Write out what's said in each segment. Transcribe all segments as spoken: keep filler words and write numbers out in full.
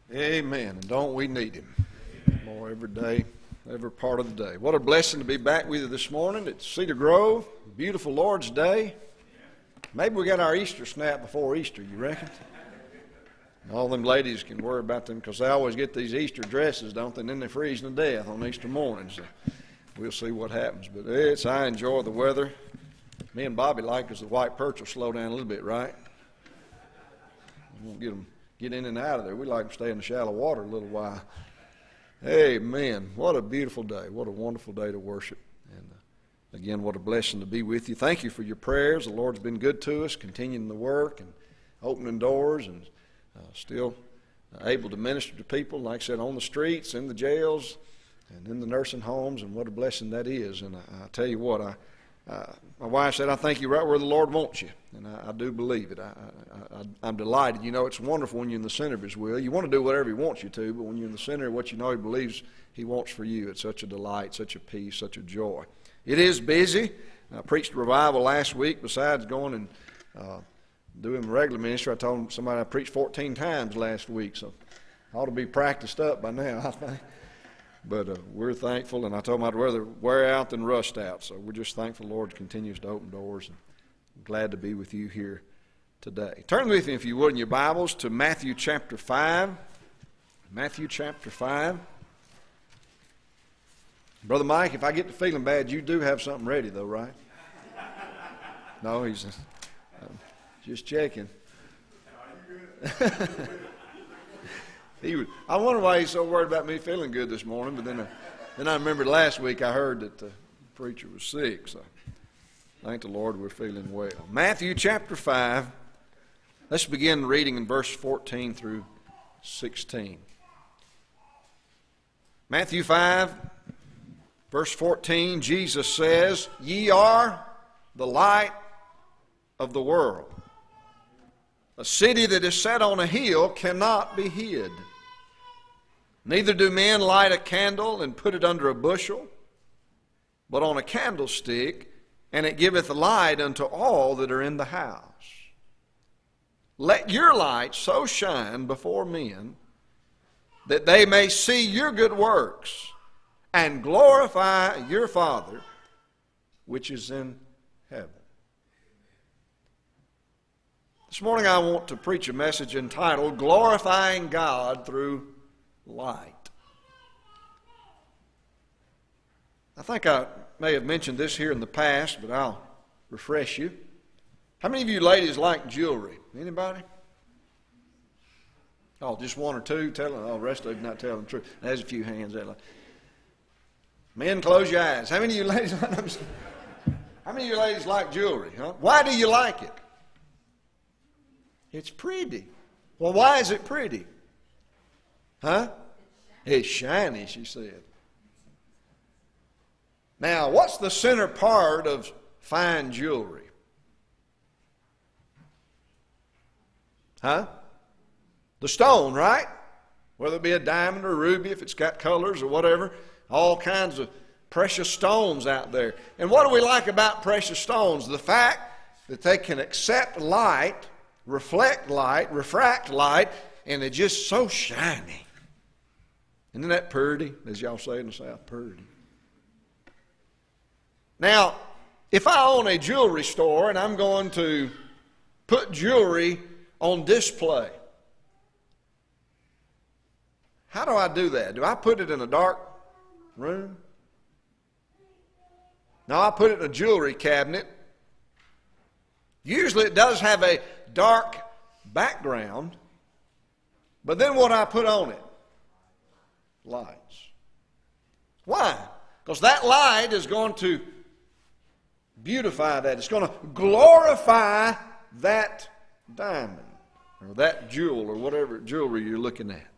Amen. And don't we need Him more every day, every part of the day. What a blessing to be back with you this morning at Cedar Grove. Beautiful Lord's Day. Maybe we got our Easter snap before Easter, you reckon? All them ladies can worry about them because they always get these Easter dresses, don't they? And then they're freezing to death on Easter morning. So we'll see what happens. But it's, I enjoy the weather. Me and Bobby like because the white perch will slow down a little bit, right? We won't get them get in and out of there. We like to stay in the shallow water a little while. Amen. What a beautiful day. What a wonderful day to worship. And uh, again, what a blessing to be with you. Thank you for your prayers. The Lord's been good to us, continuing the work and opening doors and uh, still uh, able to minister to people, like I said, on the streets, in the jails, and in the nursing homes, and what a blessing that is. And I, I tell you what, I Uh, my wife said, I think you're right where the Lord wants you, and I, I do believe it. I, I, I, I'm delighted. You know, it's wonderful when you're in the center of His will. You want to do whatever He wants you to, but when you're in the center of what you know He believes He wants for you, it's such a delight, such a peace, such a joy. It is busy. I preached revival last week. Besides going and uh, doing regular ministry, I told somebody I preached fourteen times last week, so I ought to be practiced up by now, I think. But uh, we're thankful, and I told them I'd rather wear out than rust out. So we're just thankful the Lord continues to open doors, and I'm glad to be with you here today. Turn with me, if you would, in your Bibles to Matthew chapter five. Matthew chapter five. Brother Mike, if I get to feeling bad, you do have something ready, though, right? No, he's uh, just checking. He would, I wonder why he's so worried about me feeling good this morning, but then, uh, then I remembered last week I heard that the preacher was sick, so thank the Lord we're feeling well. Matthew chapter five, let's begin reading in verse fourteen through sixteen. Matthew five, verse fourteen, Jesus says, Ye are the light of the world. A city that is set on a hill cannot be hid. Neither do men light a candle and put it under a bushel, but on a candlestick, and it giveth light unto all that are in the house. Let your light so shine before men that they may see your good works and glorify your Father which is in heaven. This morning I want to preach a message entitled, Glorifying God Through Light. I think I may have mentioned this here in the past, but I'll refresh you. How many of you ladies like jewelry? Anybody? Oh, just one or two telling? Oh, the rest of you not telling the truth. There's a few hands there. Men, close your eyes. How many of you ladies like How many of you ladies like jewelry? Huh? Why do you like it? It's pretty. Well, why is it pretty? Huh? It's shiny, she said. Now, what's the center part of fine jewelry? Huh? The stone, right? Whether it be a diamond or a ruby, if it's got colors or whatever, all kinds of precious stones out there. And what do we like about precious stones? The fact that they can accept light, reflect light, refract light, and they're just so shiny. Isn't that purty, as y'all say in the South, purty? Now, if I own a jewelry store and I'm going to put jewelry on display, how do I do that? Do I put it in a dark room? No, I put it in a jewelry cabinet. Usually it does have a dark background, but then what I put on it? Lights. Why? Because that light is going to beautify that. It's going to glorify that diamond or that jewel or whatever jewelry you're looking at.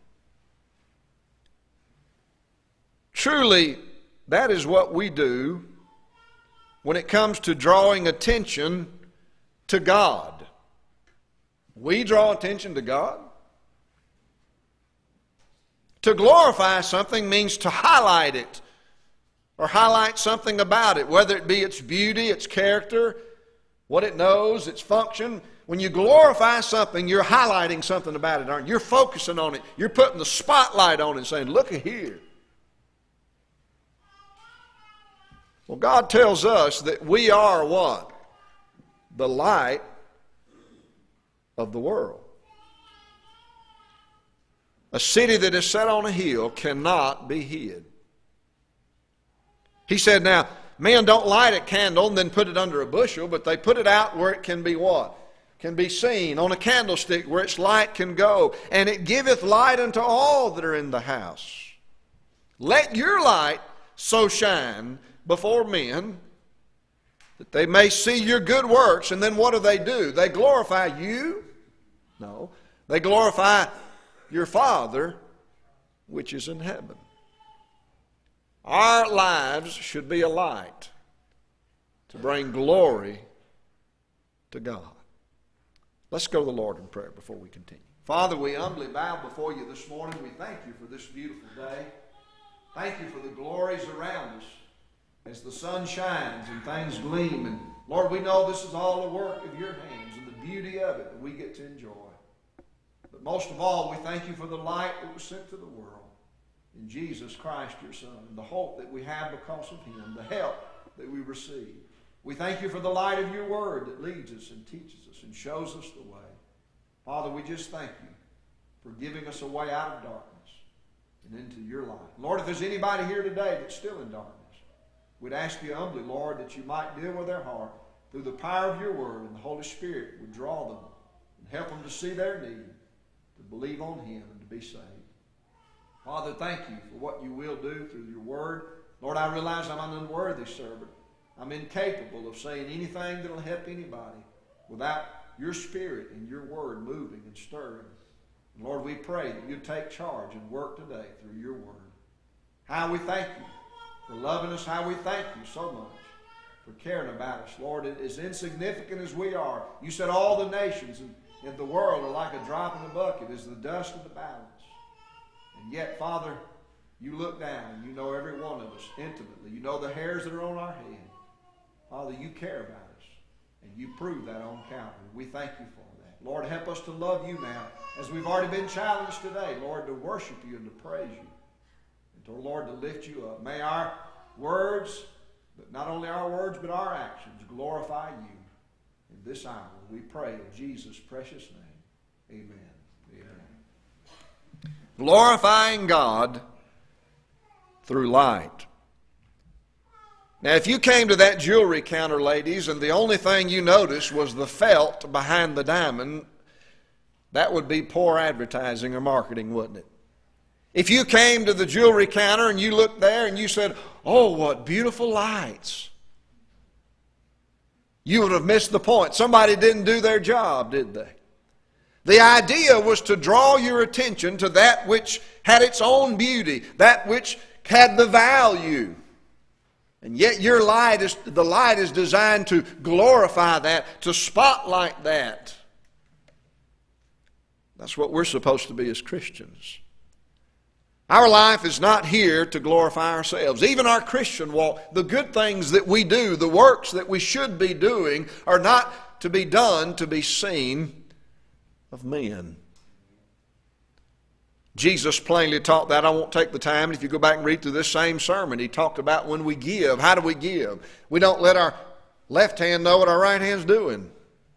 Truly, that is what we do when it comes to drawing attention to God. We draw attention to God. To glorify something means to highlight it or highlight something about it, whether it be its beauty, its character, what it knows, its function. when you glorify something, you're highlighting something about it, aren't you? You're focusing on it. You're putting the spotlight on it and saying, look at here. Well, God tells us that we are what? The light of the world. A city that is set on a hill cannot be hid. He said, now, men don't light a candle and then put it under a bushel, but they put it out where it can be what? Can be seen, on a candlestick where its light can go. And it giveth light unto all that are in the house. Let your light so shine before men that they may see your good works. And then what do they do? They glorify you? No. They glorify your Father which is in heaven. Our lives should be a light to bring glory to God. Let's go to the Lord in prayer before we continue. Father, we humbly bow before you this morning. We thank you for this beautiful day. Thank you for the glories around us as the sun shines and things gleam. And Lord, we know this is all the work of your hands and the beauty of it that we get to enjoy. But most of all, we thank you for the light that was sent to the world in Jesus Christ, your Son, and the hope that we have because of him, the help that we receive. We thank you for the light of your word that leads us and teaches us and shows us the way. Father, we just thank you for giving us a way out of darkness and into your light. Lord, if there's anybody here today that's still in darkness, we'd ask you humbly, Lord, that you might deal with their heart through the power of your word, and the Holy Spirit would draw them and help them to see their need, to believe on him, and to be saved. Father, thank you for what you will do through your word. Lord, I realize I'm an unworthy servant. I'm incapable of saying anything that will help anybody without your Spirit and your word moving and stirring. And Lord, we pray that you'd take charge and work today through your word. How we thank you for loving us. How we thank you so much for caring about us. Lord, as insignificant as we are, you said all the nations in, in the world are like a drop in the bucket, as the dust of the balance. And yet, Father, you look down and you know every one of us intimately. You know the hairs that are on our head. Father, you care about us, and you prove that on Calvary. We thank you for that. Lord, help us to love you now, as we've already been challenged today, Lord, to worship you and to praise you, and to, Lord, to lift you up. May our words, but not only our words, but our actions glorify you in this hour. We pray in Jesus' precious name. Amen. Amen. Glorifying God through light. Now, if you came to that jewelry counter, ladies, and the only thing you noticed was the felt behind the diamond, that would be poor advertising or marketing, wouldn't it? If you came to the jewelry counter and you looked there and you said, oh, what beautiful lights, you would have missed the point. Somebody didn't do their job, did they? The idea was to draw your attention to that which had its own beauty, that which had the value. And yet your light is, the light is designed to glorify that, to spotlight that. That's what we're supposed to be as Christians. Our life is not here to glorify ourselves. Even our Christian walk, the good things that we do, the works that we should be doing, are not to be done to be seen of men. Jesus plainly taught that. I won't take the time. If you go back and read through this same sermon, he talked about when we give. How do we give? We don't let our left hand know what our right hand's doing.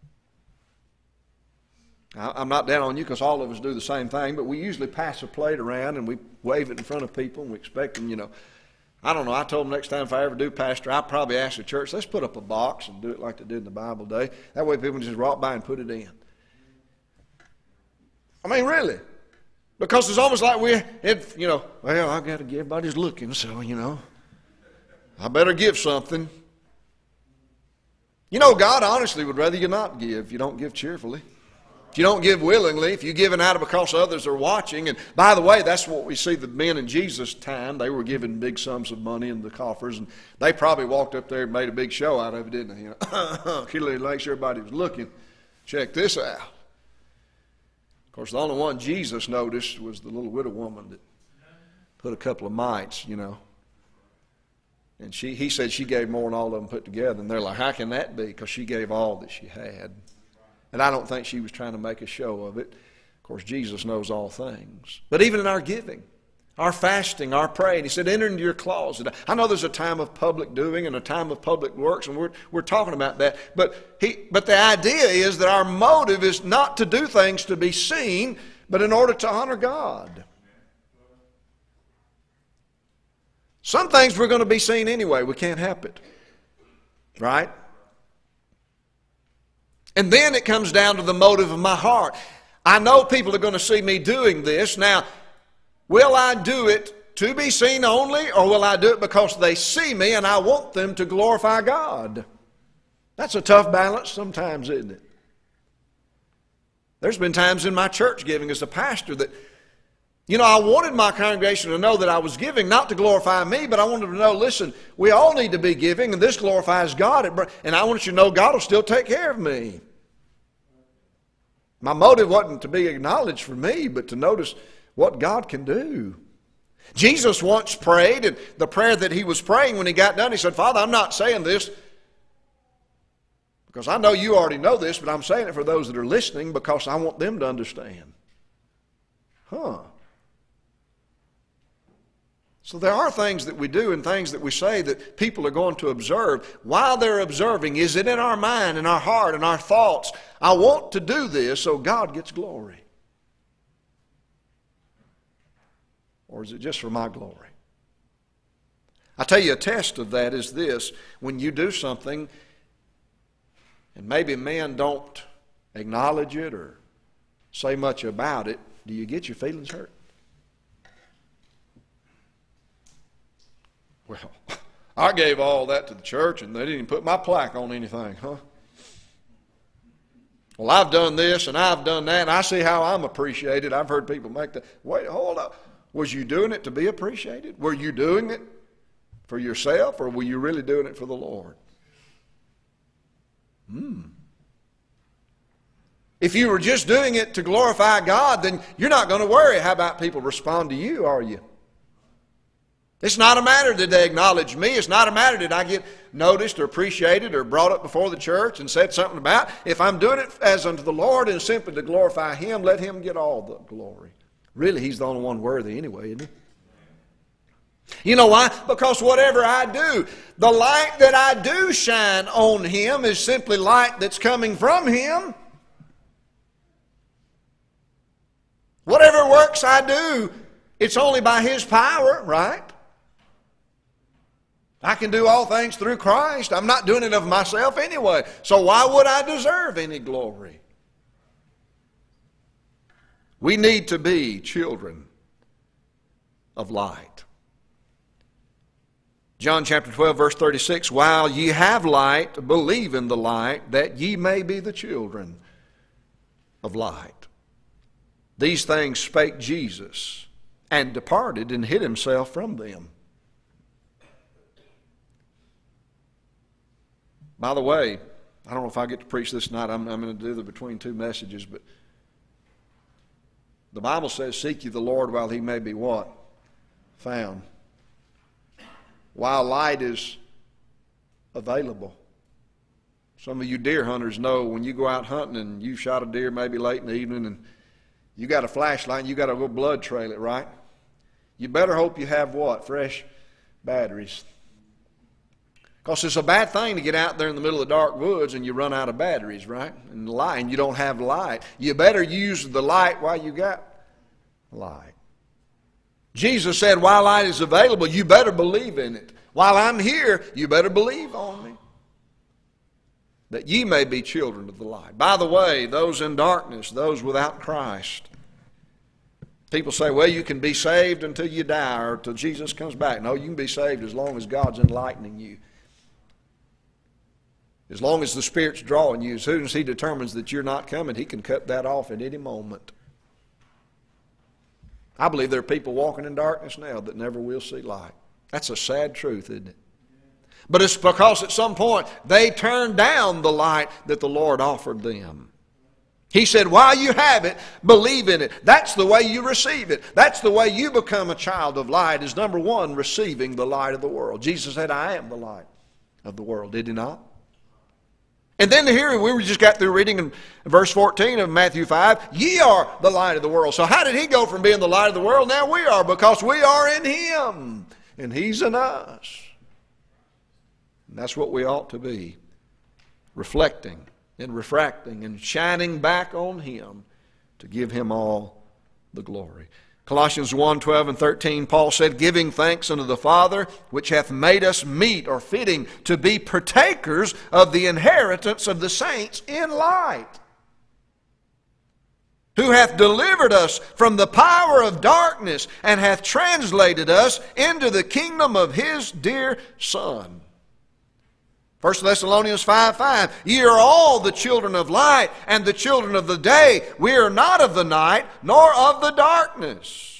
I'm not down on you because all of us do the same thing, but we usually pass a plate around and we wave it in front of people and we expect them, you know. I don't know. I told them next time if I ever do pastor, I'll probably ask the church, let's put up a box and do it like they did in the Bible day. That way people just walk by and put it in. I mean, really. Because it's almost like we, it, you know, well, I got to give. Everybody's looking, so, you know, I better give something. You know, God honestly would rather you not give if you don't give cheerfully. If you don't give willingly, if you're giving out of because others are watching. And by the way, that's what we see the men in Jesus' time. They were giving big sums of money in the coffers, and they probably walked up there and made a big show out of it, didn't they? You know, to make sure everybody was looking. Check this out. Of course, the only one Jesus noticed was the little widow woman that put a couple of mites, you know. And she, he said she gave more than all of them put together. And they're like, how can that be? Because she gave all that she had. And I don't think she was trying to make a show of it. Of course, Jesus knows all things. But even in our giving, our fasting, our praying, he said, enter into your closet. I know there's a time of public doing and a time of public works, and we're, we're talking about that. But, he, but the idea is that our motive is not to do things to be seen, but in order to honor God. Some things we're going to be seen anyway. We can't help it. Right? And then it comes down to the motive of my heart. I know people are going to see me doing this. Now, will I do it to be seen only, or will I do it because they see me and I want them to glorify God? That's a tough balance sometimes, isn't it? There's been times in my church giving as a pastor that, you know, I wanted my congregation to know that I was giving, not to glorify me, but I wanted them to know, listen, we all need to be giving, and this glorifies God, and I want you to know God will still take care of me. My motive wasn't to be acknowledged for me, but to notice what God can do. Jesus once prayed, and the prayer that he was praying when he got done, he said, Father, I'm not saying this because I know you already know this, but I'm saying it for those that are listening because I want them to understand. Huh. So there are things that we do and things that we say that people are going to observe. While they're observing, is it in our mind, in our heart, in our thoughts, I want to do this so God gets glory? Or is it just for my glory? I tell you, a test of that is this. When you do something and maybe men don't acknowledge it or say much about it, do you get your feelings hurt? Well, I gave all that to the church and they didn't even put my plaque on anything, huh? Well, I've done this and I've done that and I see how I'm appreciated. I've heard people make that. Wait, hold up. Was you doing it to be appreciated? Were you doing it for yourself, or were you really doing it for the Lord? Hmm. If you were just doing it to glorify God, then you're not going to worry how about people respond to you, are you? It's not a matter did they acknowledge me. It's not a matter did I get noticed or appreciated or brought up before the church and said something about. If I'm doing it as unto the Lord and simply to glorify Him, let Him get all the glory. Really, He's the only one worthy anyway, isn't He? You know why? Because whatever I do, the light that I do shine on Him is simply light that's coming from Him. Whatever works I do, it's only by His power, right? I can do all things through Christ. I'm not doing it of myself anyway. So why would I deserve any glory? We need to be children of light. John chapter twelve, verse thirty-six, while ye have light, believe in the light, that ye may be the children of light. These things spake Jesus, and departed, and hid himself from them. By the way, I don't know if I get to preach this tonight. I'm, I'm going to do the between two messages, but the Bible says, seek ye the Lord while He may be what? Found. While light is available. Some of you deer hunters know when you go out hunting and you shot a deer maybe late in the evening and you got a flashlight and you got to go blood trail it, right? You better hope you have what? Fresh batteries. Because it's a bad thing to get out there in the middle of the dark woods and you run out of batteries, right? And light, and you don't have light. You better use the light while you got light. Jesus said, while light is available, you better believe in it. While I'm here, you better believe on me. That ye may be children of the light. By the way, those in darkness, those without Christ. People say, well, you can be saved until you die or until Jesus comes back. No, you can be saved as long as God's enlightening you. As long as the Spirit's drawing you, as soon as He determines that you're not coming, He can cut that off at any moment. I believe there are people walking in darkness now that never will see light. That's a sad truth, isn't it? But it's because at some point they turned down the light that the Lord offered them. He said, while you have it, believe in it. That's the way you receive it. That's the way you become a child of light, is number one, receiving the light of the world. Jesus said, I am the light of the world. Did He not? And then here we just got through reading in verse fourteen of Matthew five, ye are the light of the world. So how did he go from being the light of the world? Now we are, because we are in him and he's in us. And that's what we ought to be, reflecting and refracting and shining back on him to give him all the glory. Colossians one, twelve and thirteen, Paul said, giving thanks unto the Father, which hath made us meet, or fitting, to be partakers of the inheritance of the saints in light, who hath delivered us from the power of darkness, and hath translated us into the kingdom of his dear Son. First Thessalonians five five, ye are all the children of light and the children of the day. We are not of the night nor of the darkness.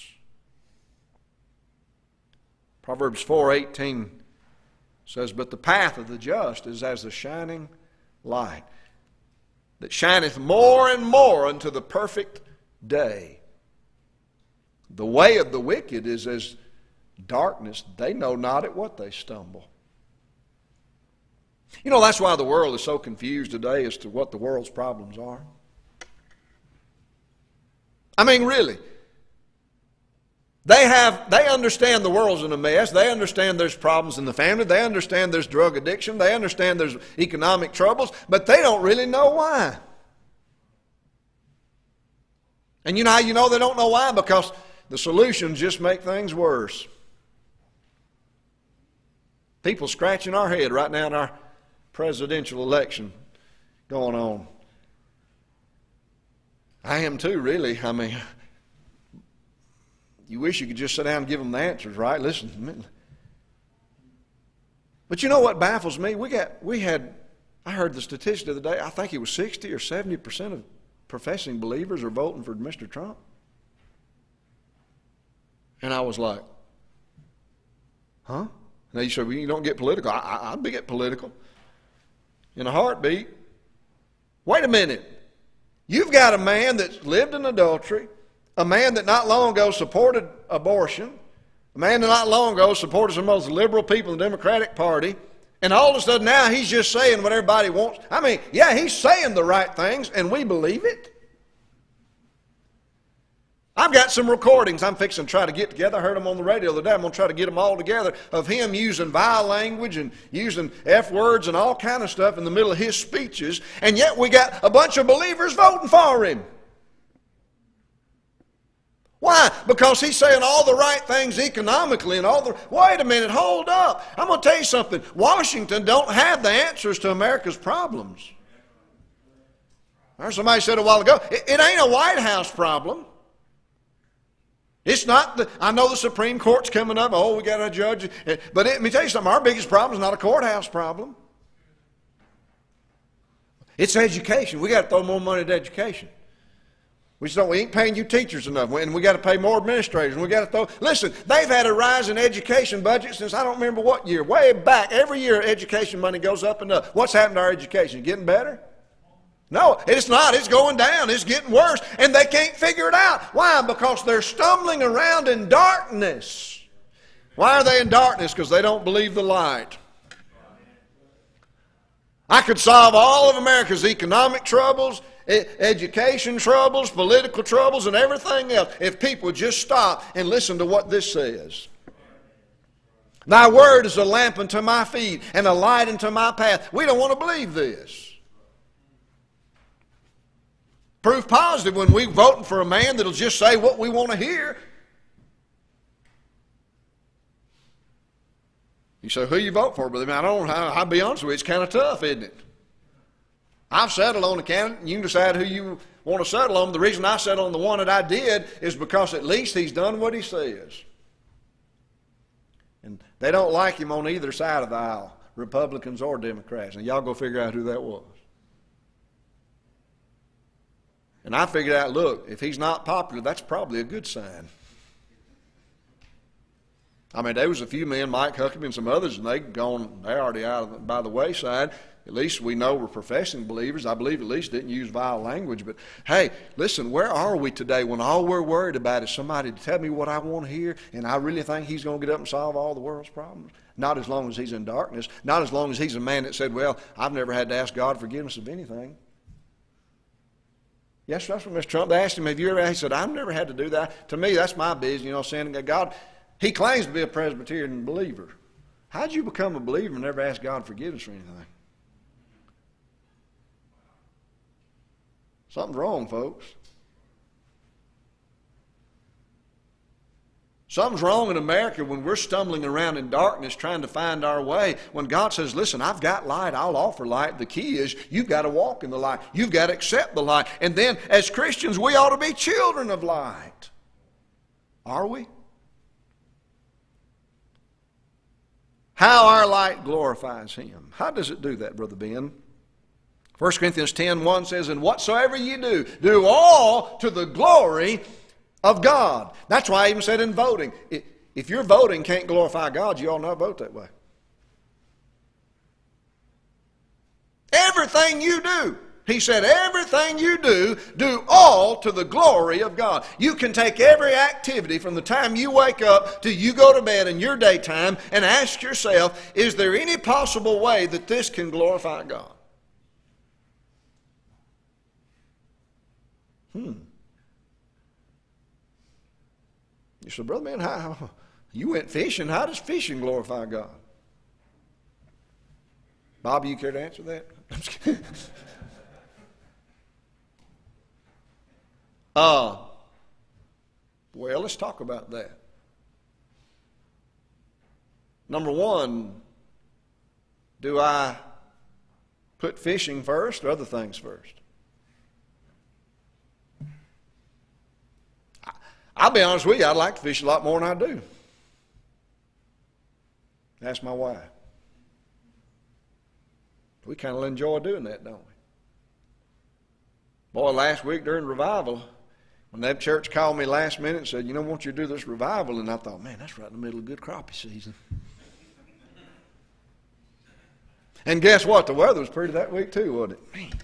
Proverbs four eighteen says, but the path of the just is as the shining light, that shineth more and more unto the perfect day. The way of the wicked is as darkness. They know not at what they stumble. You know, that's why the world is so confused today as to what the world's problems are. I mean, really. They have, they understand the world's in a mess. They understand there's problems in the family. They understand there's drug addiction. They understand there's economic troubles, but they don't really know why. And you know how you know they don't know why? Because the solutions just make things worse. People scratching our head right now in our presidential election going on. I am too, really. I mean, you wish you could just sit down and give them the answers, right? Listen. But you know what baffles me? We got, we had, I heard the statistic the other day, I think it was sixty or seventy percent of professing believers are voting for Mister Trump. And I was like, huh? Now you say, well, you don't get political. I, I, I'd be get political in a heartbeat. Wait a minute. You've got a man that's lived in adultery, a man that not long ago supported abortion, a man that not long ago supported some of the most liberal people in the Democratic Party, and all of a sudden now he's just saying what everybody wants. I mean, yeah, he's saying the right things, and we believe it. I've got some recordings I'm fixing to try to get together. I heard them on the radio the other day. I'm going to try to get them all together of him using vile language and using F words and all kind of stuff in the middle of his speeches. And yet we got a bunch of believers voting for him. Why? Because he's saying all the right things economically and all the... Wait a minute, hold up. I'm going to tell you something. Washington don't have the answers to America's problems. Somebody said a while ago, it, it ain't a White House problem. It's not the, I know the Supreme Court's coming up. Oh, we got a judge. But it, let me tell you something. Our biggest problem is not a courthouse problem. It's education. We got to throw more money at education. We just don't, we ain't paying you teachers enough. And we got to pay more administrators. And we got to throw, listen, they've had a rise in education budget since I don't remember what year. Way back. Every year education money goes up and up. What's happened to our education? Getting better? No, it's not. It's going down. It's getting worse. And they can't figure it out. Why? Because they're stumbling around in darkness. Why are they in darkness? Because they don't believe the light. I could solve all of America's economic troubles, education troubles, political troubles, and everything else if people just stop and listen to what this says. Thy word is a lamp unto my feet and a light unto my path. We don't want to believe this. Proof positive when we're voting for a man that'll just say what we want to hear. You say, who you vote for, brother? I don't. I'll be honest with you, it's kind of tough, isn't it? I've settled on a candidate, and you can decide who you want to settle on. The reason I settled on the one that I did is because at least he's done what he says. And they don't like him on either side of the aisle, Republicans or Democrats. And y'all go figure out who that was. And I figured out, look, if he's not popular, that's probably a good sign. I mean, there was a few men, Mike Huckabee and some others, and they'd gone, they're already out of the, by the wayside. At least we know we're professing believers. I believe at least didn't use vile language. But hey, listen, where are we today when all we're worried about is somebody to tell me what I want to hear, and I really think he's going to get up and solve all the world's problems? Not as long as he's in darkness. Not as long as he's a man that said, well, I've never had to ask God forgiveness of anything. Yes, that's what Mister Trump, they asked him, have you ever, he said, I've never had to do that. To me, that's my business, you know, saying God, he claims to be a Presbyterian believer. How'd you become a believer and never ask God forgiveness for anything? Something's wrong, folks. Something's wrong in America when we're stumbling around in darkness trying to find our way. When God says, listen, I've got light, I'll offer light. The key is you've got to walk in the light. You've got to accept the light. And then as Christians, we ought to be children of light. Are we? How our light glorifies Him. How does it do that, Brother Ben? First Corinthians ten one says, and whatsoever you do, do all to the glory of God. That's why I even said in voting, if your voting can't glorify God, you ought not vote that way. Everything you do, he said, everything you do, do all to the glory of God. You can take every activity from the time you wake up till you go to bed in your daytime and ask yourself, is there any possible way that this can glorify God? Hmm. You said, Brother Man, how, you went fishing. How does fishing glorify God? Bobby, you care to answer that? I'm just kidding. uh, well, let's talk about that. Number one, do I put fishing first or other things first? I'll be honest with you, I'd like to fish a lot more than I do. That's my wife. We kind of enjoy doing that, don't we? Boy, last week during revival, when that church called me last minute and said, you know, I want you to do this revival, and I thought, man, that's right in the middle of good crappie season. And guess what? The weather was pretty that week too, wasn't it? Man.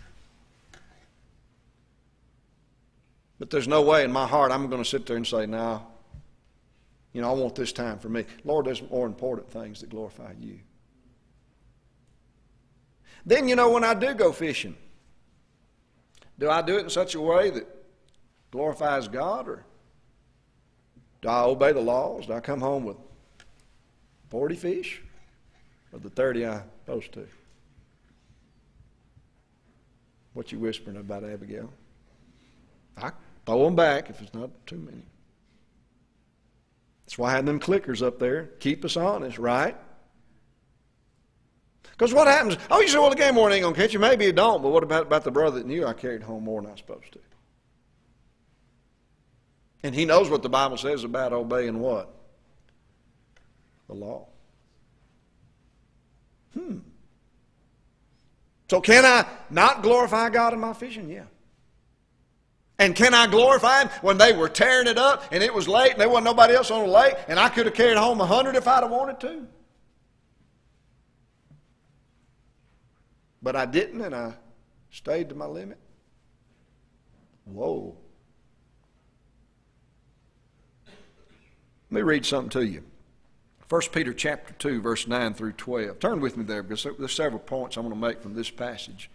But there's no way in my heart I'm going to sit there and say, no, you know, I want this time for me. Lord, there's more important things that glorify you. Then, you know, when I do go fishing, do I do it in such a way that glorifies God, or do I obey the laws? Do I come home with forty fish or the thirty I'm supposed to? What you whispering about, Abigail? I throw them back if it's not too many. That's why I had them clickers up there. Keep us honest, right? Because what happens? Oh, you say, well, the game warden ain't going to catch you. Maybe it don't, but what about, about the brother that knew I carried home more than I was supposed to? And he knows what the Bible says about obeying what? The law. Hmm. So can I not glorify God in my fishing? Yeah. And can I glorify Him when they were tearing it up and it was late and there wasn't nobody else on the lake and I could have carried home a hundred if I'd have wanted to? But I didn't, and I stayed to my limit. Whoa. Let me read something to you. First Peter chapter two, verse nine through twelve. Turn with me there because there's several points I want to make from this passage.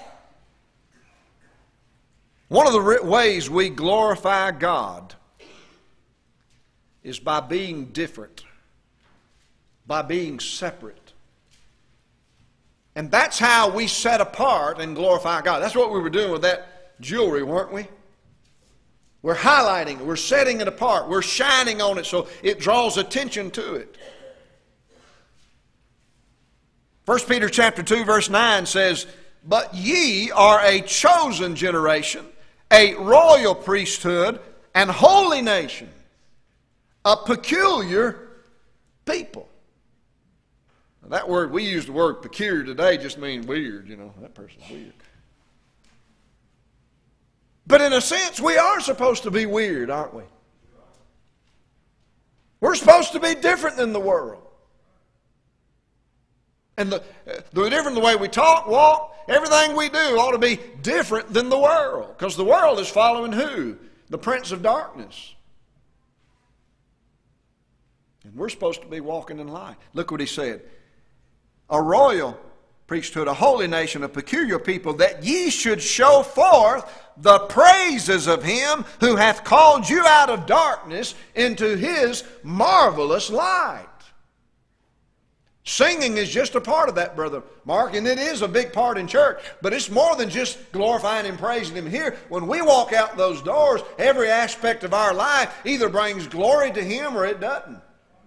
One of the ways we glorify God is by being different, by being separate. And that's how we set apart and glorify God. That's what we were doing with that jewelry, weren't we? We're highlighting it. We're setting it apart. We're shining on it so it draws attention to it. First Peter chapter two, verse nine says, but ye are a chosen generation, a royal priesthood, and holy nation, a peculiar people. Now, that word, we use the word peculiar today, just means weird, you know, that person's weird. But in a sense, we are supposed to be weird, aren't we? We're supposed to be different than the world. And the, the different the way we talk, walk, everything we do ought to be different than the world. Because the world is following who? The prince of darkness. And we're supposed to be walking in light. Look what he said. A royal priesthood, a holy nation, a peculiar people, that ye should show forth the praises of him who hath called you out of darkness into his marvelous light. Singing is just a part of that, Brother Mark, and it is a big part in church. But it's more than just glorifying and praising him here. When we walk out those doors, every aspect of our life either brings glory to him or it doesn't.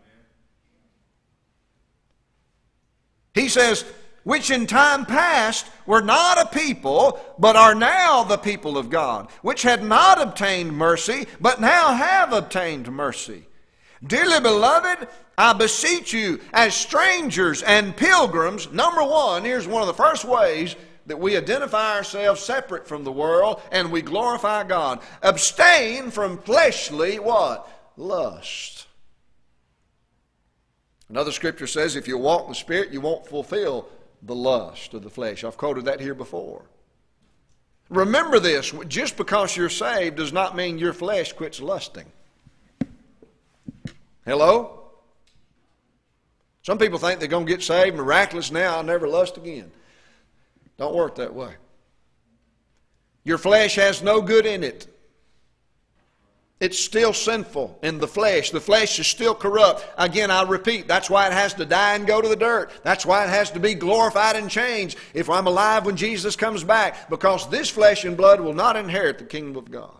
He says, which in time past were not a people, but are now the people of God, which had not obtained mercy, but now have obtained mercy. Dearly beloved, I beseech you, as strangers and pilgrims, number one, here's one of the first ways that we identify ourselves separate from the world and we glorify God. Abstain from fleshly what? Lust. Another scripture says if you walk in the Spirit, you won't fulfill the lust of the flesh. I've quoted that here before. Remember this, just because you're saved does not mean your flesh quits lusting. Hello? Some people think they're going to get saved, miraculous now, I'll never lust again. Don't work that way. Your flesh has no good in it. It's still sinful in the flesh. The flesh is still corrupt. Again, I repeat, that's why it has to die and go to the dirt. That's why it has to be glorified and changed if I'm alive when Jesus comes back, because this flesh and blood will not inherit the kingdom of God.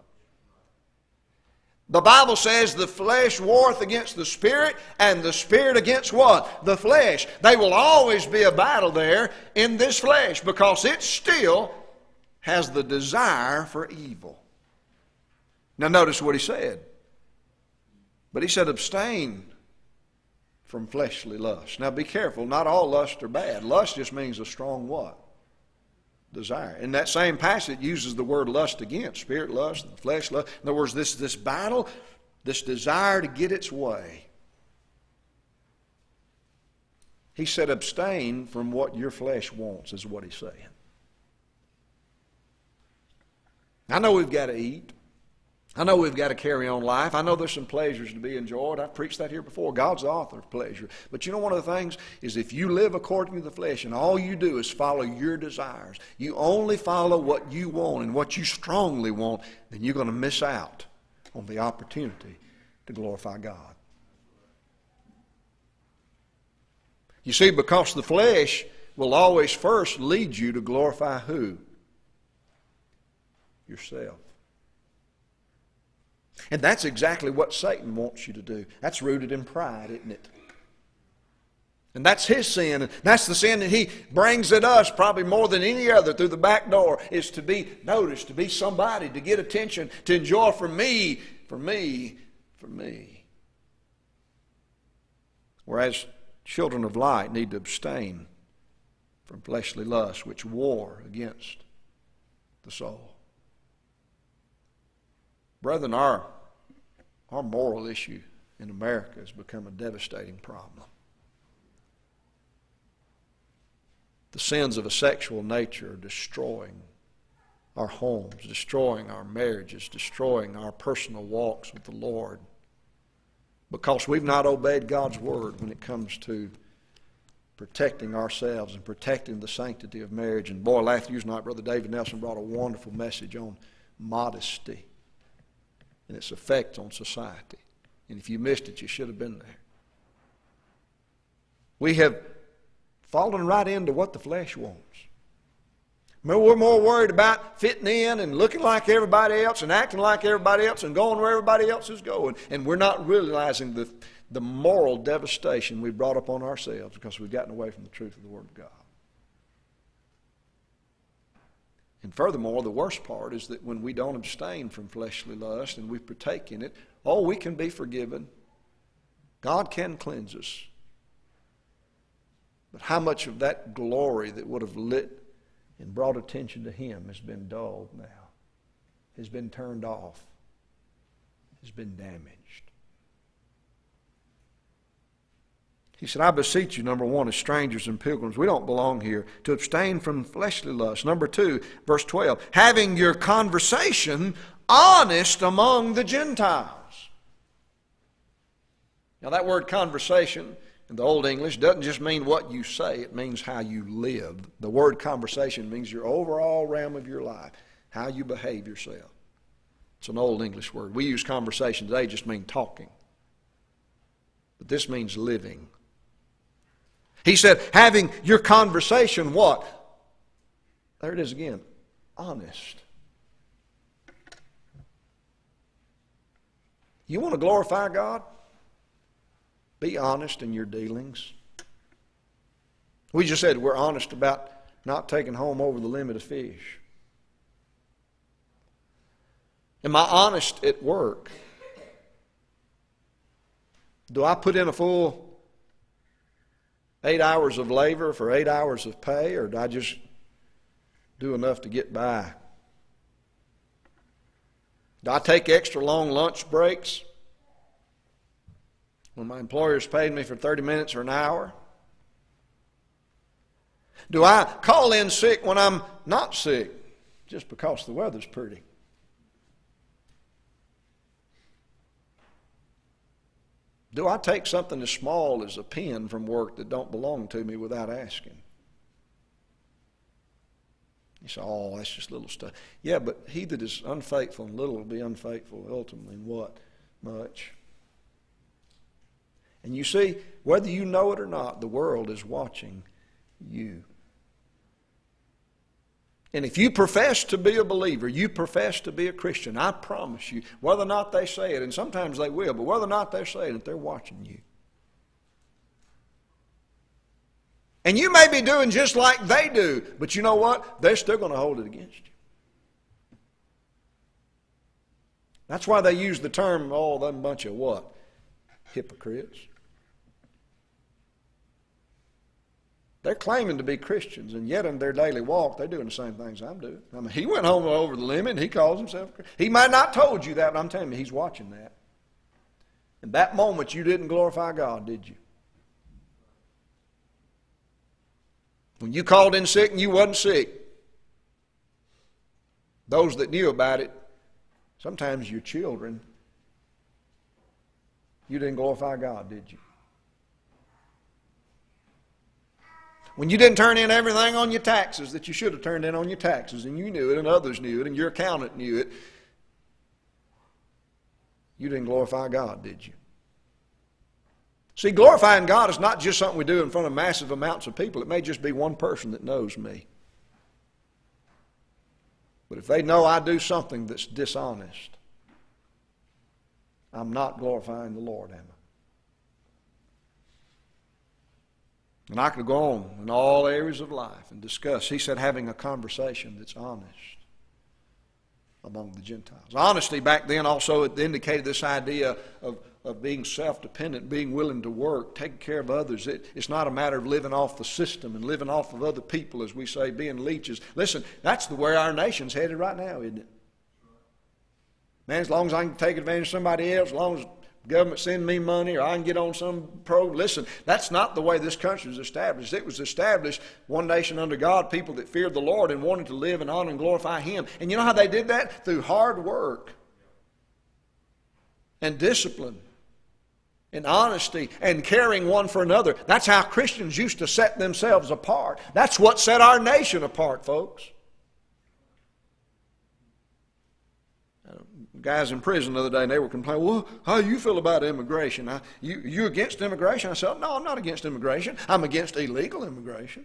The Bible says the flesh warreth against the spirit, and the spirit against what? The flesh. There will always be a battle there in this flesh because it still has the desire for evil. Now notice what he said. But he said abstain from fleshly lust. Now be careful, not all lust are bad. Lust just means a strong what? Desire. In that same passage it uses the word lust again. Spirit lust and flesh lust. In other words, this, this battle, this desire to get its way. He said abstain from what your flesh wants is what he's saying. I know we've got to eat. I know we've got to carry on life. I know there's some pleasures to be enjoyed. I've preached that here before. God's the author of pleasure. But you know one of the things is if you live according to the flesh and all you do is follow your desires, you only follow what you want and what you strongly want, then you're going to miss out on the opportunity to glorify God. You see, because the flesh will always first lead you to glorify who? Yourself. And that's exactly what Satan wants you to do. That's rooted in pride, isn't it? And that's his sin. And that's the sin that he brings at us probably more than any other through the back door, is to be noticed, to be somebody, to get attention, to enjoy for me, for me, for me. Whereas children of light need to abstain from fleshly lust, which war against the soul. Brethren, our, our moral issue in America has become a devastating problem. The sins of a sexual nature are destroying our homes, destroying our marriages, destroying our personal walks with the Lord, because we've not obeyed God's word when it comes to protecting ourselves and protecting the sanctity of marriage. And boy, last Tuesday night, Brother David Nelson brought a wonderful message on modesty and its effect on society. And if you missed it, you should have been there. We have fallen right into what the flesh wants. We're more worried about fitting in and looking like everybody else and acting like everybody else and going where everybody else is going. And we're not realizing the, the moral devastation we've brought upon ourselves because we've gotten away from the truth of the Word of God. And furthermore, the worst part is that when we don't abstain from fleshly lust and we partake in it, oh, we can be forgiven. God can cleanse us. But how much of that glory that would have lit and brought attention to Him has been dulled now, has been turned off, has been damaged. He said, I beseech you, number one, as strangers and pilgrims, we don't belong here, to abstain from fleshly lust. Number two, verse twelve, having your conversation honest among the Gentiles. Now that word conversation in the Old English doesn't just mean what you say, it means how you live. The word conversation means your overall realm of your life, how you behave yourself. It's an Old English word. We use conversation today just mean talking. But this means living. He said, having your conversation what? There it is again. Honest. You want to glorify God? Be honest in your dealings. We just said we're honest about not taking home over the limit of fish. Am I honest at work? Do I put in a full eight hours of labor for eight hours of pay, or do I just do enough to get by? Do I take extra long lunch breaks when my employer's paid me for thirty minutes or an hour? Do I call in sick when I'm not sick just because the weather's pretty? Do I take something as small as a pen from work that don't belong to me without asking? You say, oh, that's just little stuff. Yeah, but he that is unfaithful in little will be unfaithful ultimately in what? Much. And you see, whether you know it or not, the world is watching you. And if you profess to be a believer, you profess to be a Christian, I promise you, whether or not they say it, and sometimes they will, but whether or not they're saying it, they're watching you. And you may be doing just like they do, but you know what? They're still going to hold it against you. That's why they use the term, oh, them bunch of what? Hypocrites. They're claiming to be Christians, and yet in their daily walk, they're doing the same things I'm doing. I mean, he went home over the limit, and he calls himself a Christian. He might not have told you that, but I'm telling you, he's watching that. In that moment, you didn't glorify God, did you? When you called in sick and you wasn't sick, those that knew about it, sometimes your children, you didn't glorify God, did you? When you didn't turn in everything on your taxes that you should have turned in on your taxes, and you knew it, and others knew it, and your accountant knew it, you didn't glorify God, did you? See, glorifying God is not just something we do in front of massive amounts of people. It may just be one person that knows me. But if they know I do something that's dishonest, I'm not glorifying the Lord, am I? And I could go on in all areas of life and discuss. He said having a conversation that's honest among the Gentiles. Honesty back then also indicated this idea of, of being self-dependent, being willing to work, taking care of others. It, it's not a matter of living off the system and living off of other people, as we say, being leeches. Listen, that's the way our nation's headed right now, isn't it? Man, as long as I can take advantage of somebody else, as long as government send me money or I can get on some program. Listen, that's not the way this country was established. It was established one nation under God, people that feared the Lord and wanted to live and honor and glorify Him. And you know how they did that? Through hard work and discipline and honesty and caring one for another. That's how Christians used to set themselves apart. That's what set our nation apart, folks. Guys in prison the other day, and they were complaining, well, how do you feel about immigration? I, you, you against immigration? I said, no, I'm not against immigration. I'm against illegal immigration.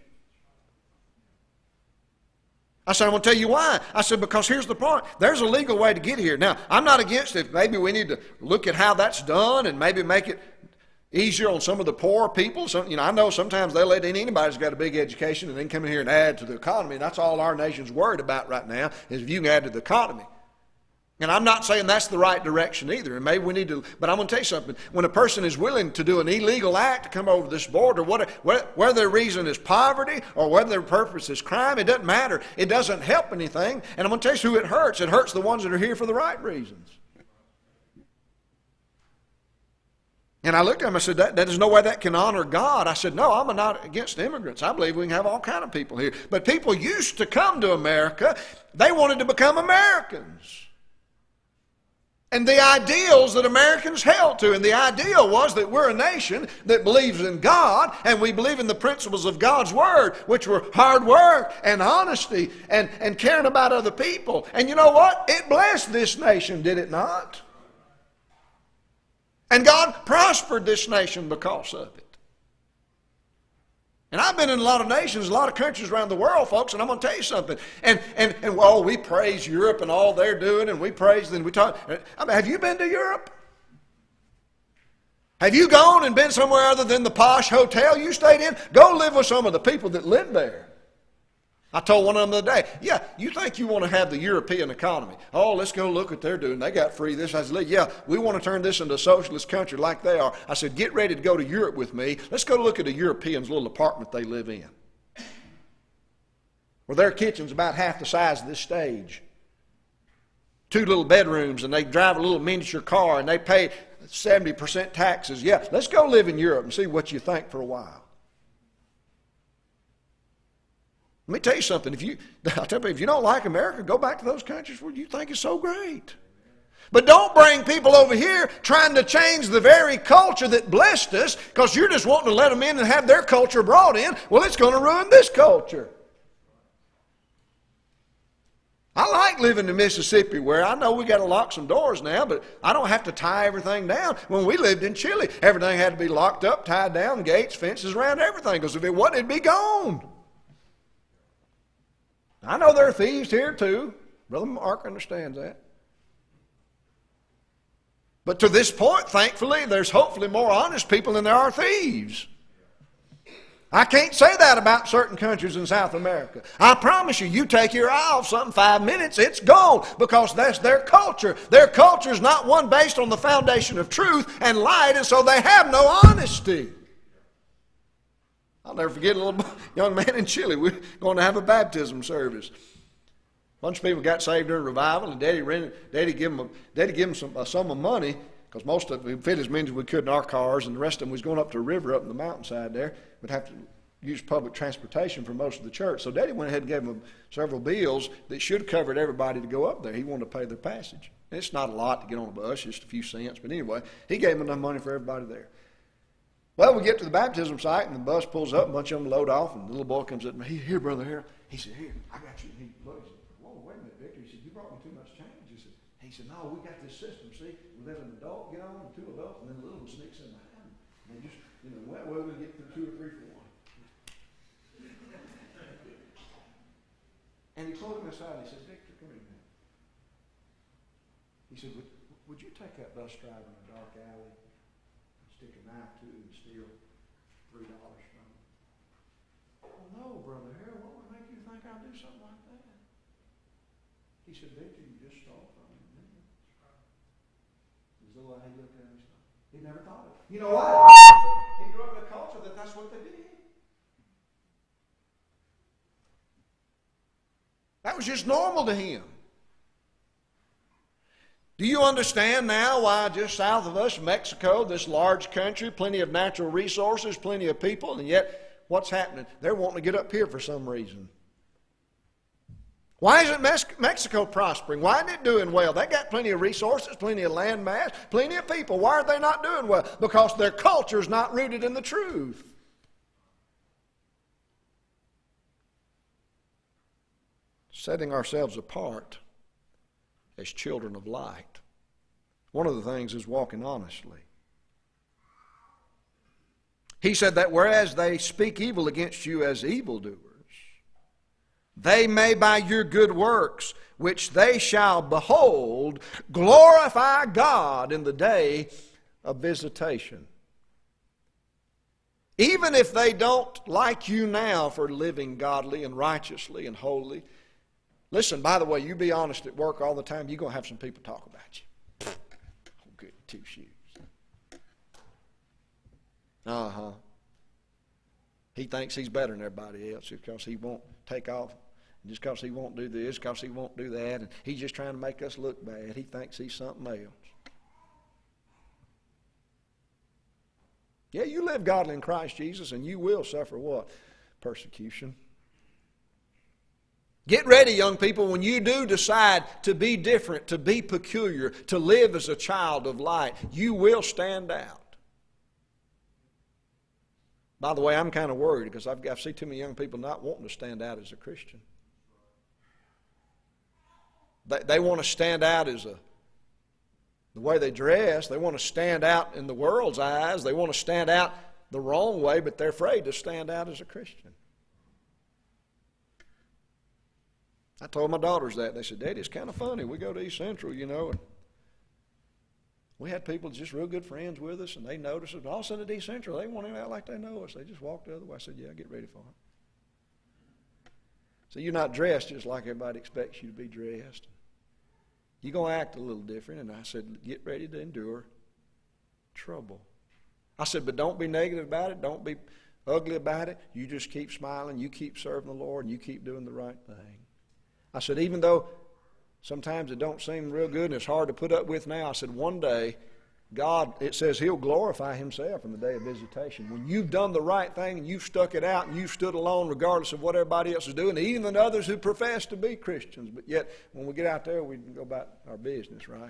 I said, I'm going to tell you why. I said, because here's the point. There's a legal way to get here. Now, I'm not against it. Maybe we need to look at how that's done and maybe make it easier on some of the poor people. Some, you know, I know sometimes they let in anybody who's got a big education and then come in here and add to the economy. And that's all our nation's worried about right now is if you can add to the economy. And I'm not saying that's the right direction either. And maybe we need to, but I'm going to tell you something. When a person is willing to do an illegal act to come over this border, whether, whether their reason is poverty or whether their purpose is crime, it doesn't matter. It doesn't help anything. And I'm going to tell you who it hurts. It hurts the ones that are here for the right reasons. And I looked at him, I said, that, that is no way that can honor God. I said, no, I'm not against immigrants. I believe we can have all kind of people here. But people used to come to America. They wanted to become Americans. And the ideals that Americans held to, and the ideal was that we're a nation that believes in God, and we believe in the principles of God's Word, which were hard work and honesty and, and caring about other people. And you know what? It blessed this nation, did it not? And God prospered this nation because of it. And I've been in a lot of nations, a lot of countries around the world, folks, and I'm going to tell you something. And, and, and well, we praise Europe and all they're doing, and we praise them. We talk. I mean, have you been to Europe? Have you gone and been somewhere other than the posh hotel you stayed in? Go live with some of the people that live there. I told one of them the other day, yeah, you think you want to have the European economy. Oh, let's go look what they're doing. They got free this. I said, yeah, we want to turn this into a socialist country like they are. I said, get ready to go to Europe with me. Let's go look at a European's little apartment they live in. Where their kitchen's about half the size of this stage. Two little bedrooms, and they drive a little miniature car, and they pay seventy percent taxes. Yeah, let's go live in Europe and see what you think for a while. Let me tell you something. If you, I'll tell you, if you don't like America, go back to those countries where you think it's so great. But don't bring people over here trying to change the very culture that blessed us because you're just wanting to let them in and have their culture brought in. Well, it's going to ruin this culture. I like living in Mississippi where I know we got to lock some doors now, but I don't have to tie everything down. When we lived in Chile, everything had to be locked up, tied down, gates, fences around everything because if it wasn't, it'd be gone. I know there are thieves here too. Brother Mark understands that. But to this point, thankfully, there's hopefully more honest people than there are thieves. I can't say that about certain countries in South America. I promise you, you take your eye off something five minutes, it's gone because that's their culture. Their culture is not one based on the foundation of truth and light, and so they have no honesty. I'll never forget a little young man in Chile. We were going to have a baptism service. A bunch of people got saved during revival, and Daddy rented, Daddy gave them, a, Daddy gave them some, a sum of money because most of it, we fit as many as we could in our cars, and the rest of them was going up to a river up in the mountainside there. We'd have to use public transportation for most of the church. So Daddy went ahead and gave them several bills that should have covered everybody to go up there. He wanted to pay their passage. And it's not a lot to get on a bus, just a few cents. But anyway, he gave them enough money for everybody there. Well, we get to the baptism site, and the bus pulls up, a bunch of them load off, and the little boy comes up to me, here, here, brother, here. He said, here, I got you. He looked, he said, whoa, wait a minute, Victor. He said, you brought me too much change. He said, he said, no, we got this system, see? We let an adult get on, two adults, and then the little one sneaks in behind them. And they just, you know, well, we're going to get through two or three for one. And he pulled him aside, and he said, Victor, come here, man. He said, would, would you take that bus driver in a dark alley, stick a knife to him, and steal three dollars from him? Well, no, Brother Harold, what would make you think I'd do something like that? He said, Victor, you just stole from him. His little eye, he looked at him, he never thought of it. You know what? He grew up in a culture that that's what they did. That was just normal to him. Do you understand now why just south of us, Mexico, this large country, plenty of natural resources, plenty of people, and yet what's happening? They're wanting to get up here for some reason. Why isn't Mexico prospering? Why isn't it doing well? They got plenty of resources, plenty of land mass, plenty of people. Why are they not doing well? Because their culture is not rooted in the truth. Setting ourselves apart as children of light. One of the things is walking honestly. He said that whereas they speak evil against you as evildoers, they may by your good works, which they shall behold, glorify God in the day of visitation. Even if they don't like you now for living godly and righteously and holy. Listen, by the way, you be honest at work all the time, you're going to have some people talk about you. Oh, good two shoes. Uh-huh. He thinks he's better than everybody else because he won't take off. Just because he won't do this, because he won't do that. And he's just trying to make us look bad. He thinks he's something else. Yeah, you live godly in Christ Jesus, and you will suffer what? Persecution. Get ready, young people, when you do decide to be different, to be peculiar, to live as a child of light, you will stand out. By the way, I'm kind of worried because I've, I see too many young people not wanting to stand out as a Christian. They, they want to stand out as a, the way they dress. They want to stand out in the world's eyes. They want to stand out the wrong way, but they're afraid to stand out as a Christian. I told my daughters that. They said, Daddy, it's kind of funny. We go to East Central, you know, and we had people just real good friends with us, and they noticed us. And all of a sudden at East Central, they want to act like they know us. They just walk the other way. I said, yeah, get ready for it. So you're not dressed just like everybody expects you to be dressed. You're going to act a little different. And I said, get ready to endure trouble. I said, but don't be negative about it. Don't be ugly about it. You just keep smiling. You keep serving the Lord, and you keep doing the right thing. I said, even though sometimes it don't seem real good and it's hard to put up with now, I said, one day, God, it says He'll glorify Himself in the day of visitation. When you've done the right thing and you've stuck it out and you've stood alone regardless of what everybody else is doing, even others who profess to be Christians, but yet when we get out there, we can go about our business, right?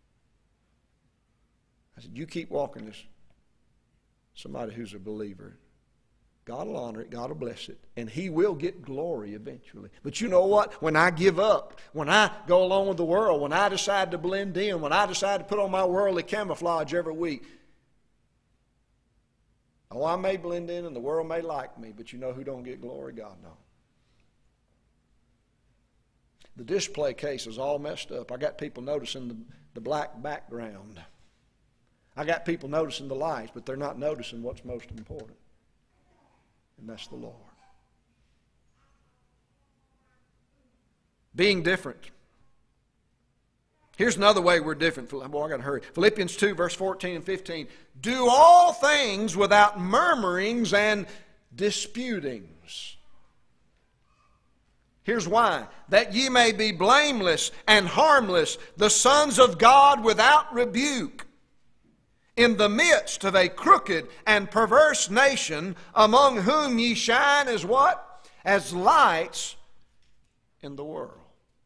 I said, you keep walking as somebody who's a believer. God will honor it. God will bless it. And He will get glory eventually. But you know what? When I give up, when I go along with the world, when I decide to blend in, when I decide to put on my worldly camouflage every week, oh, I may blend in and the world may like me, but you know who don't get glory? God don't. The display case is all messed up. I got people noticing the, the black background. I got people noticing the lights, but they're not noticing what's most important. And that's the Lord. Being different. Here's another way we're different. Boy, I got to hurry. Philippians two, verse fourteen and fifteen. Do all things without murmurings and disputings. Here's why. That ye may be blameless and harmless, the sons of God without rebuke, in the midst of a crooked and perverse nation, among whom ye shine as what? As lights in the world.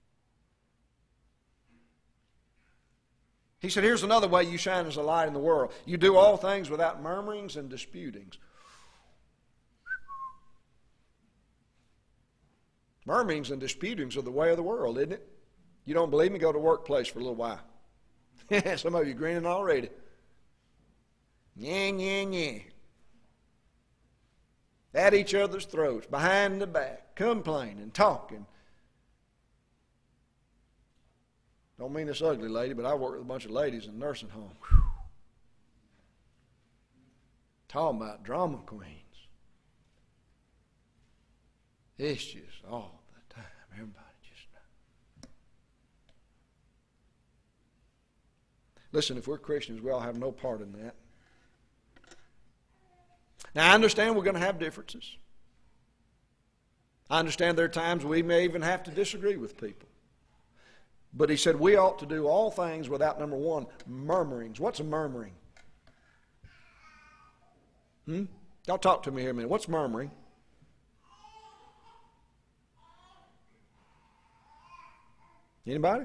He said, here's another way you shine as a light in the world. You do all things without murmurings and disputings. Murmurings and disputings are the way of the world, isn't it? You don't believe me? Go to workplace for a little while. Some of you grinning already. Yeah, yeah, yeah. At each other's throats, behind the back, complaining, talking. Don't mean this ugly lady, but I work with a bunch of ladies in a nursing home. Whew. Talking about drama queens. It's just all the time. Everybody just knows. Listen, if we're Christians, we all have no part in that. Now, I understand we're going to have differences. I understand there are times we may even have to disagree with people. But he said we ought to do all things without, number one, murmurings. What's a murmuring? Hmm? Y'all talk to me here a minute. What's murmuring? Anybody?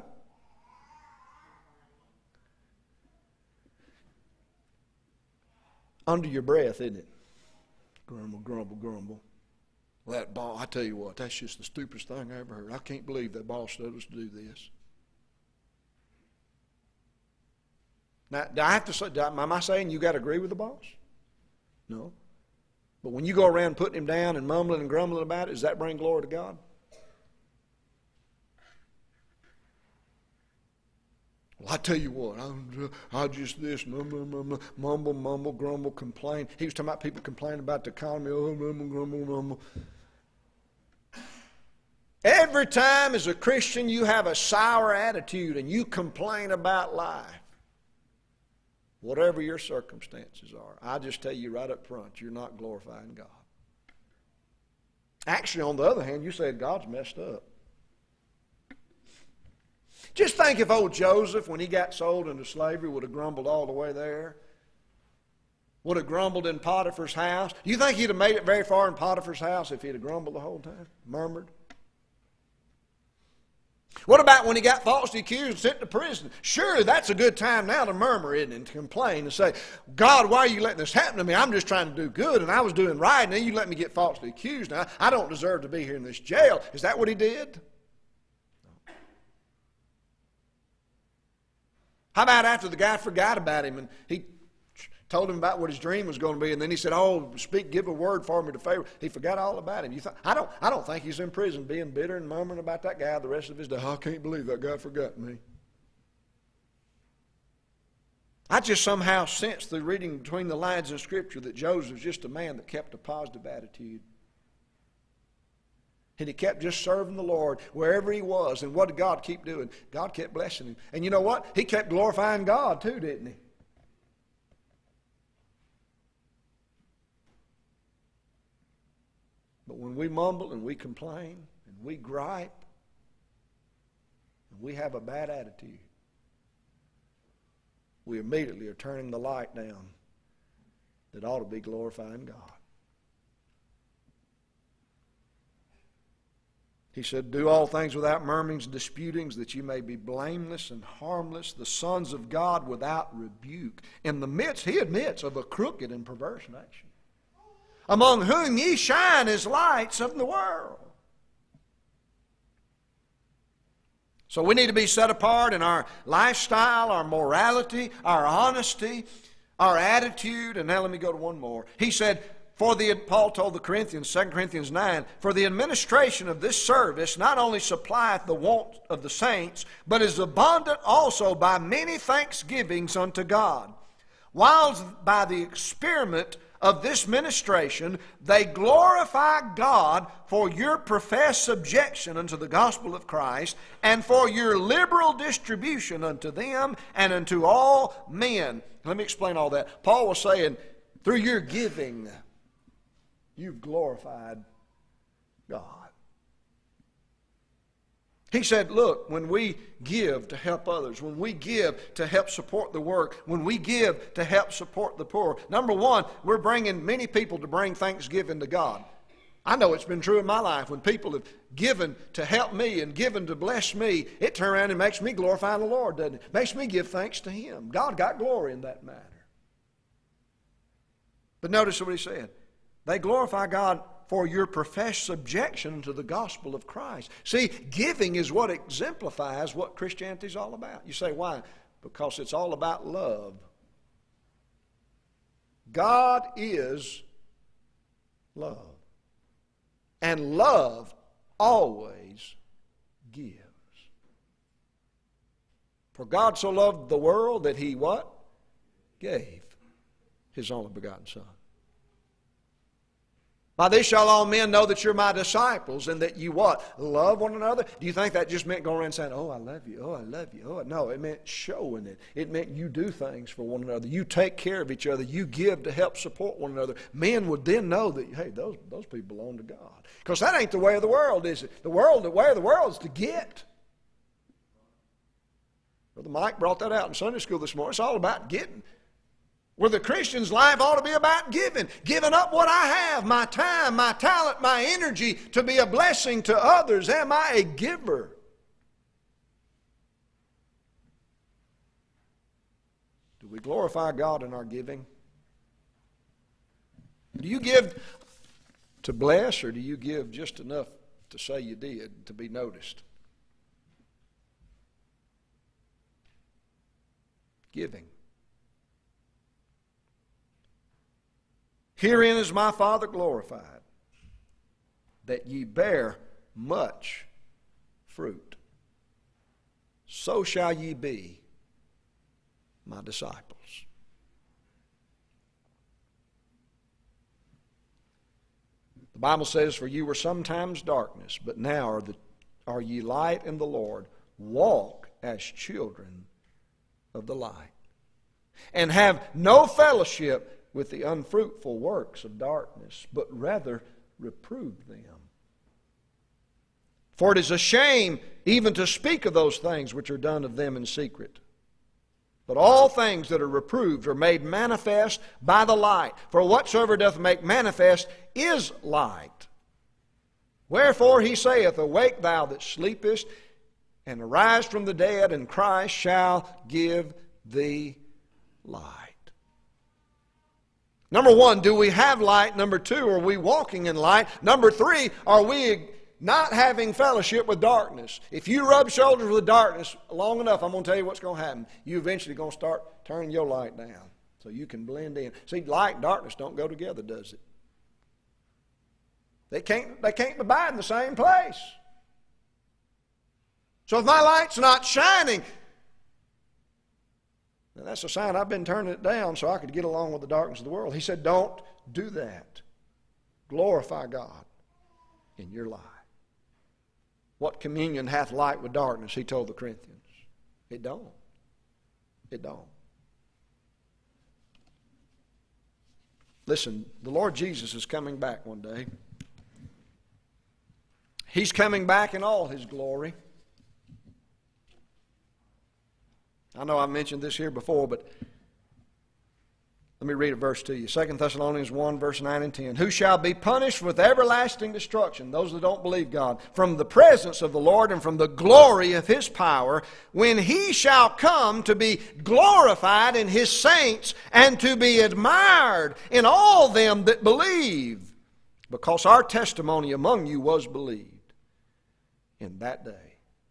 Under your breath, isn't it? Grumble, grumble, grumble. Well, that boss, I tell you what, that's just the stupidest thing I ever heard. I can't believe that boss told us to do this. Now, do I have to say, do I, am I saying you got to agree with the boss? No. But when you go around putting him down and mumbling and grumbling about it, does that bring glory to God? Well, I tell you what, I'm, I just this, mumble, mumble, mumble, mumble, grumble, complain. He was talking about people complaining about the economy. Oh, mumble, grumble, mumble. Every time as a Christian you have a sour attitude and you complain about life, whatever your circumstances are, I just tell you right up front, you're not glorifying God. Actually, on the other hand, you said God's messed up. Just think if old Joseph, when he got sold into slavery, would have grumbled all the way there. would have grumbled in Potiphar's house. Do you think he'd have made it very far in Potiphar's house if he'd have grumbled the whole time, murmured? What about when he got falsely accused and sent to prison? Sure, that's a good time now to murmur, isn't it, and to complain and say, God, why are you letting this happen to me? I'm just trying to do good, and I was doing right, and then you let me get falsely accused. Now, I don't deserve to be here in this jail. Is that what he did? How about after the guy forgot about him and he told him about what his dream was going to be, and then he said, oh, speak, give a word for me to favor. He forgot all about him. You th- I, don't, I don't think he's in prison being bitter and murmuring about that guy the rest of his day. Oh, I can't believe that guy forgot me. I just somehow sense through reading between the lines in Scripture that Joseph was just a man that kept a positive attitude. And he kept just serving the Lord wherever he was. And what did God keep doing? God kept blessing him. And you know what? He kept glorifying God too, didn't he? But when we mumble and we complain and we gripe and we have a bad attitude, we immediately are turning the light down that ought to be glorifying God. He said, do all things without murmurings and disputings, that you may be blameless and harmless, the sons of God without rebuke, in the midst, he admits, of a crooked and perverse nation, among whom ye shine as lights of the world. So we need to be set apart in our lifestyle, our morality, our honesty, our attitude. And now let me go to one more. He said, for the, Paul told the Corinthians, Second Corinthians nine, for the administration of this service not only supplieth the want of the saints, but is abundant also by many thanksgivings unto God. Whilst by the experiment of this ministration they glorify God for your professed subjection unto the gospel of Christ, and for your liberal distribution unto them and unto all men. Let me explain all that. Paul was saying, through your giving, you've glorified God. He said, look, when we give to help others, when we give to help support the work, when we give to help support the poor, number one, we're bringing many people to bring thanksgiving to God. I know it's been true in my life. When people have given to help me and given to bless me, it turns around and makes me glorify the Lord, doesn't it? Makes me give thanks to Him. God got glory in that matter. But notice what he said. They glorify God for your professed subjection to the gospel of Christ. See, giving is what exemplifies what Christianity is all about. You say, why? Because it's all about love. God is love. And love always gives. For God so loved the world that He what? Gave His only begotten Son. By this shall all men know that you're my disciples, and that you what? Love one another? Do you think that just meant going around saying, oh, I love you, oh, I love you, oh, no. It meant showing it. It meant you do things for one another. You take care of each other. You give to help support one another. Men would then know that, hey, those, those people belong to God. Because that ain't the way of the world, is it? The world, the way of the world is to get. Brother Mike brought that out in Sunday school this morning. It's all about getting. Where the Christian's life ought to be about giving. Giving up what I have, my time, my talent, my energy, to be a blessing to others. Am I a giver? Do we glorify God in our giving? Do you give to bless, or do you give just enough to say you did, to be noticed? Giving. Herein is my Father glorified, that ye bear much fruit. So shall ye be my disciples. The Bible says, for you were sometimes darkness, but now are, the, are ye light in the Lord. Walk as children of the light, and have no fellowship with the unfruitful works of darkness, but rather reprove them. For it is a shame even to speak of those things which are done of them in secret. But all things that are reproved are made manifest by the light. For whatsoever doth make manifest is light. Wherefore he saith, Awake thou that sleepest, and arise from the dead, and Christ shall give thee light. Number one, do we have light? Number two, are we walking in light? Number three, are we not having fellowship with darkness? If you rub shoulders with darkness long enough, I'm going to tell you what's going to happen. You eventually going to start turning your light down so you can blend in. See, light and darkness don't go together, does it? They can't, they can't abide in the same place. So if my light's not shining, now that's a sign I've been turning it down so I could get along with the darkness of the world. He said, don't do that. Glorify God in your life. What communion hath light with darkness? He told the Corinthians. It don't. It don't. Listen, the Lord Jesus is coming back one day. He's coming back in all His glory. I know I've mentioned this here before, but let me read a verse to you. Second Thessalonians one, verse nine and ten. Who shall be punished with everlasting destruction, those that don't believe God, from the presence of the Lord and from the glory of His power, when He shall come to be glorified in His saints and to be admired in all them that believe, because our testimony among you was believed in that day.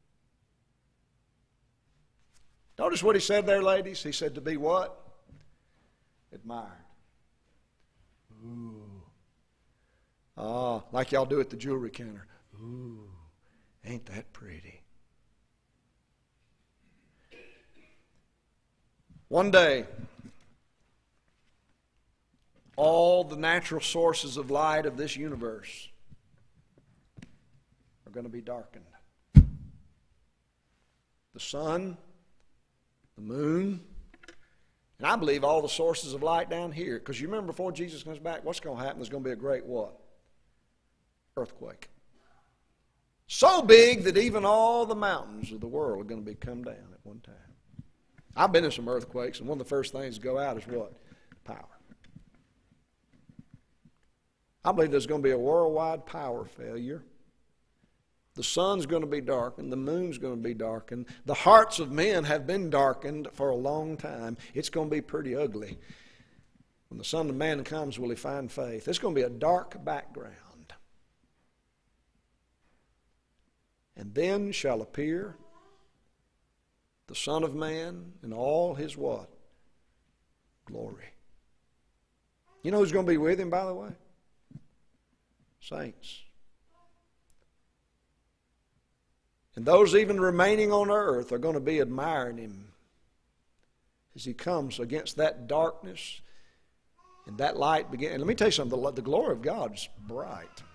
Notice what he said there, ladies. He said to be what? Admired. Ooh. Ah, like y'all do at the jewelry counter. Ooh, ain't that pretty? One day, all the natural sources of light of this universe are going to be darkened. The sun, the moon, and I believe all the sources of light down here. Because you remember before Jesus comes back, what's going to happen? There's going to be a great what? Earthquake. So big that even all the mountains of the world are going to be come down at one time. I've been in some earthquakes, and one of the first things to go out is what? Power. I believe there's going to be a worldwide power failure. The sun's going to be darkened. The moon's going to be darkened. The hearts of men have been darkened for a long time. It's going to be pretty ugly. When the Son of Man comes, will He find faith? It's going to be a dark background. And then shall appear the Son of Man in all His what? Glory. You know who's going to be with Him, by the way? Saints. And those even remaining on earth are going to be admiring Him as He comes against that darkness and that light begins. Let me tell you something, the, the glory of God is bright.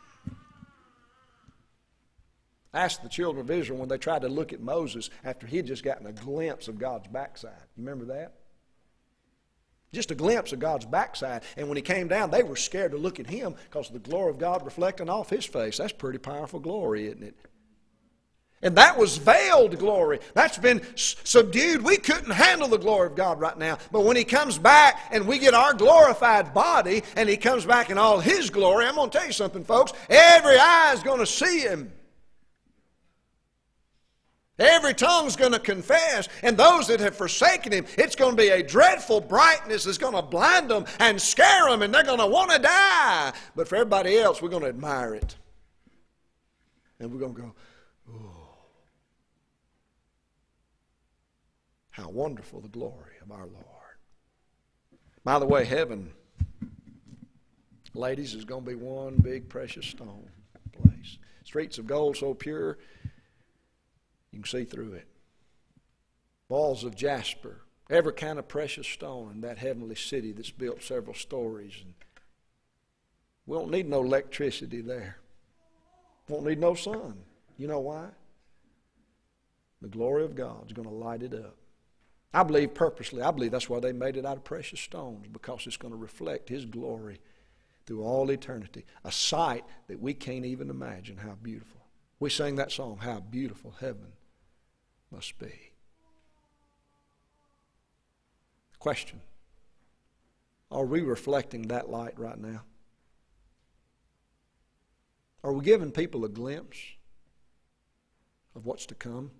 Ask the children of Israel when they tried to look at Moses after he had just gotten a glimpse of God's backside. You remember that? Just a glimpse of God's backside. And when He came down, they were scared to look at Him because of the glory of God reflecting off His face. That's pretty powerful glory, isn't it? And that was veiled glory. That's been subdued. We couldn't handle the glory of God right now. But when He comes back and we get our glorified body and He comes back in all His glory, I'm going to tell you something, folks. Every eye is going to see Him. Every tongue's going to confess. And those that have forsaken Him, it's going to be a dreadful brightness that's going to blind them and scare them, and they're going to want to die. But for everybody else, we're going to admire it. And we're going to go, oh. How wonderful the glory of our Lord. By the way, heaven, ladies, is going to be one big precious stone place. Streets of gold so pure, you can see through it. Walls of jasper, every kind of precious stone in that heavenly city that's built several stories. And we don't need no electricity there. Won't need no sun. You know why? The glory of God's going to light it up. I believe purposely, I believe that's why they made it out of precious stones, because it's going to reflect His glory through all eternity. A sight that we can't even imagine how beautiful. We sang that song, How Beautiful Heaven Must Be. Question. Are we reflecting that light right now? Are we giving people a glimpse of what's to come?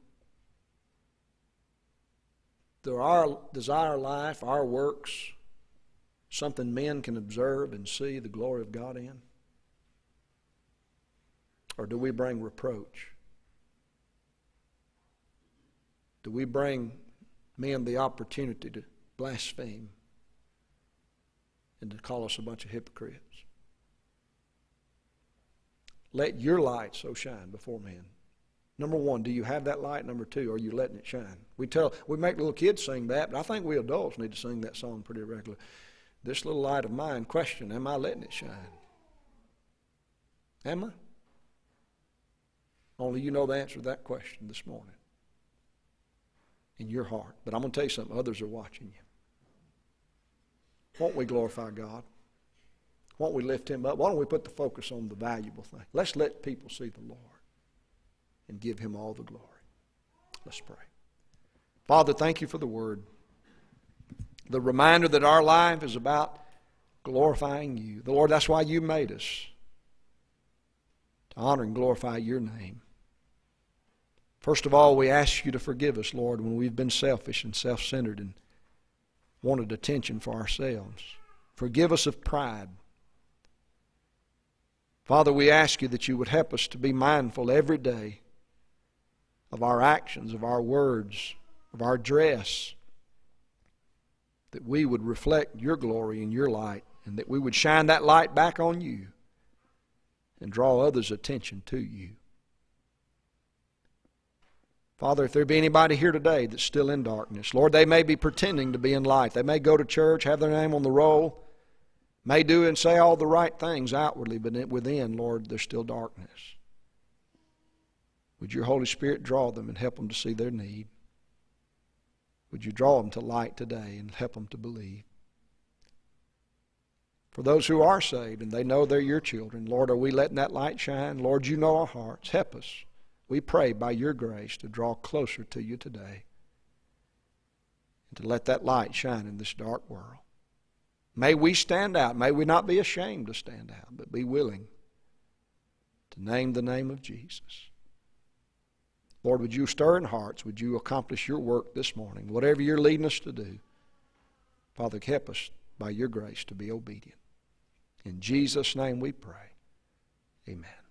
Does our, does our life, our works, something men can observe and see the glory of God in? Or do we bring reproach? Do we bring men the opportunity to blaspheme and to call us a bunch of hypocrites? Let your light so shine before men. Number one, do you have that light? Number two, are you letting it shine? We tell, we make little kids sing that, but I think we adults need to sing that song pretty regularly. This little light of mine, question, am I letting it shine? Am I? Only you know the answer to that question this morning. In your heart. But I'm going to tell you something, others are watching you. Won't we glorify God? Won't we lift Him up? Why don't we put the focus on the valuable thing? Let's let people see the Lord and give Him all the glory. Let's pray. Father, thank you for the Word. The reminder that our life is about glorifying you. The Lord, that's why you made us. To honor and glorify your name. First of all, we ask you to forgive us, Lord, when we've been selfish and self-centered and wanted attention for ourselves. Forgive us of pride. Father, we ask you that you would help us to be mindful every day of our actions, of our words, of our dress, that we would reflect your glory and your light, and that we would shine that light back on you and draw others' attention to you. Father, if there be anybody here today that's still in darkness, Lord, they may be pretending to be in light. They may go to church, have their name on the roll, may do and say all the right things outwardly, but within, Lord, there's still darkness. Would your Holy Spirit draw them and help them to see their need? Would you draw them to light today and help them to believe? For those who are saved and they know they're your children, Lord, are we letting that light shine? Lord, you know our hearts. Help us. We pray by your grace to draw closer to you today and to let that light shine in this dark world. May we stand out. May we not be ashamed to stand out, but be willing to name the name of Jesus. Lord, would you stir in hearts? Would you accomplish your work this morning? Whatever you're leading us to do, Father, help us by your grace to be obedient. In Jesus' name we pray. Amen.